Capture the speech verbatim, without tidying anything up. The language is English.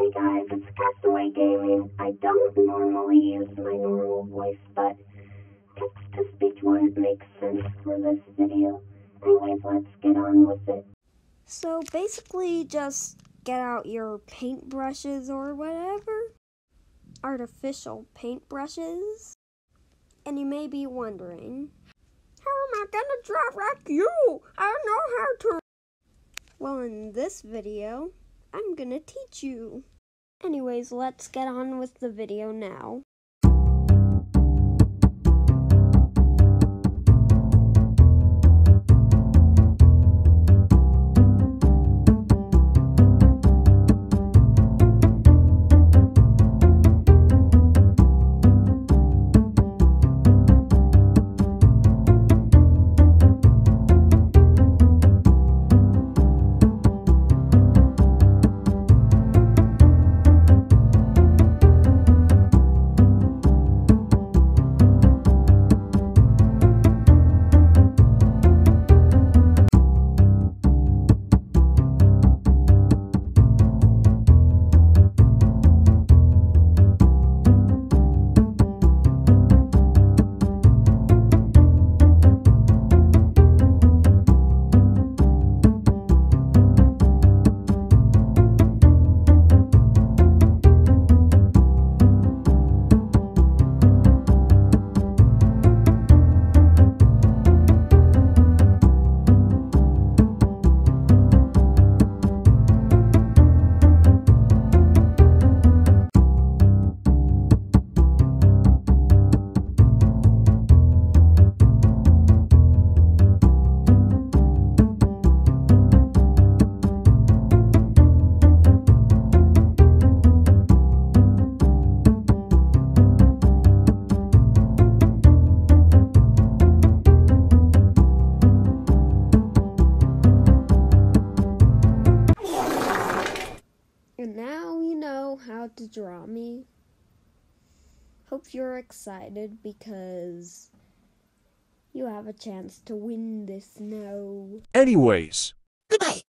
Hey guys, it's Castaway Gaming. I don't normally use my normal voice, but text-to-speech would make sense for this video. Anyways, let's get on with it. So basically just get out your paintbrushes or whatever. Artificial paintbrushes. And you may be wondering, how am I gonna draw like you? I don't know how to. Well, in this video, I'm gonna teach you. Anyways, let's get on with the video now. And now you know how to draw me. Hope you're excited because you have a chance to win this now. Anyways. Goodbye.